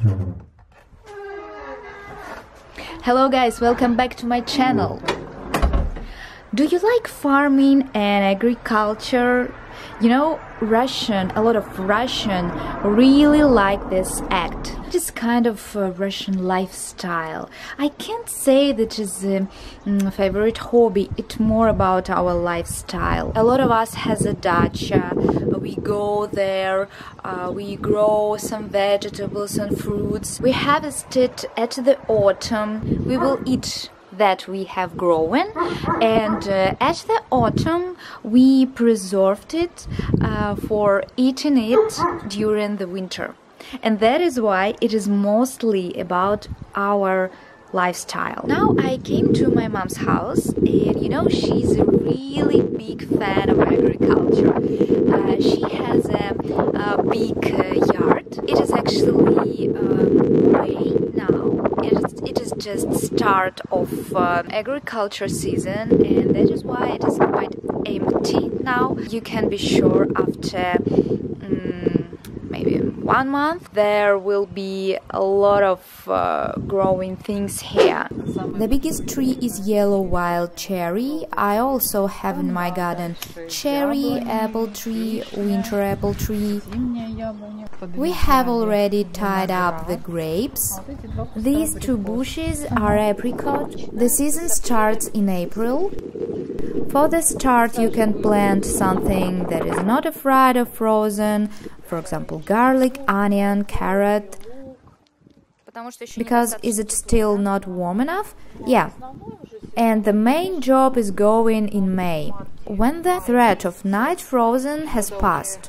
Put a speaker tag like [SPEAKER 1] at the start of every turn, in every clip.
[SPEAKER 1] Hello guys, welcome back to my channel. Do you like farming and agriculture? You know, a lot of Russian really like this act. It is kind of a Russian lifestyle. I can't say that is a favorite hobby, it's more about our lifestyle. A lot of us has a dacha, we go there, we grow some vegetables and fruits. We harvest it at the autumn, we will eat that we have grown, and at the autumn we preserved it for eating it during the winter, and that is why it is mostly about our lifestyle. Now I came to my mom's house, and you know, she's a really big fan of agriculture. She has a big yard. It is actually May now. It is just start of agriculture season, and that is why it is quite empty now. You can be sure after maybe 1 month there will be a lot of growing things here. The biggest tree is yellow wild cherry. I also have in my garden cherry, apple tree, winter apple tree. We have already tied up the grapes. These 2 bushes are apricot. The season starts in April. For the start you can plant something that is not fried or frozen, for example garlic, onion, carrot. Because is it still not warm enough? Yeah. And the main job is going in May, when the threat of night frozen has passed,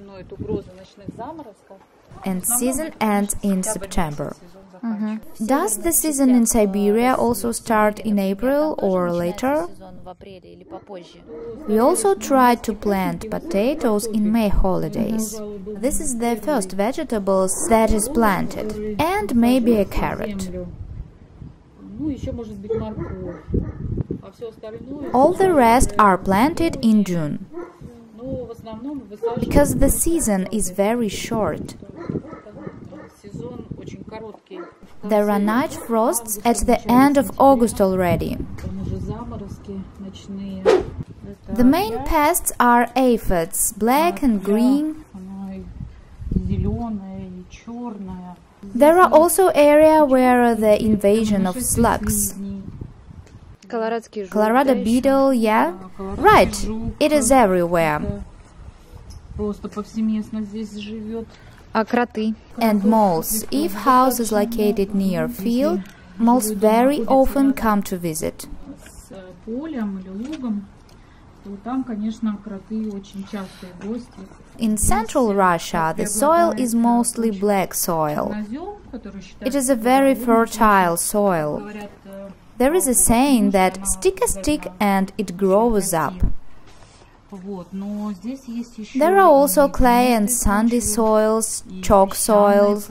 [SPEAKER 1] and season ends in September. Does the season in Siberia also start in April or later? We also tried to plant potatoes in May holidays. This is the first vegetables that is planted, and maybe a carrot. All the rest are planted in June, because the season is very short. There are night frosts at the end of August already. The main pests are aphids, black and green. There are also areas where the invasion of slugs. Colorado beetle, yeah, right, it is everywhere. And moles. If house is located near field, moles very often come to visit. In central Russia, the soil is mostly black soil. It is a very fertile soil. There is a saying that stick a stick and it grows up. There are also clay and sandy soils, chalk soils.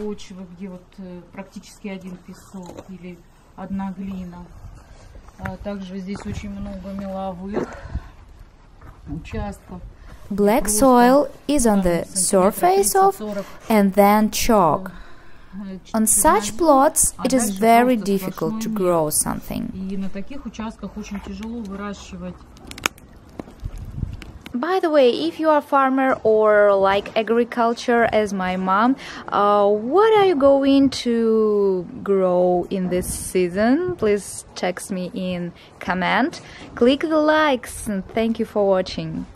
[SPEAKER 1] Black soil is on the surface of, and then chalk. On such plots, it is very difficult to grow something. By the way, if you are a farmer or like agriculture as my mom, what are you going to grow in this season? Please text me in comment. Click the likes, and thank you for watching.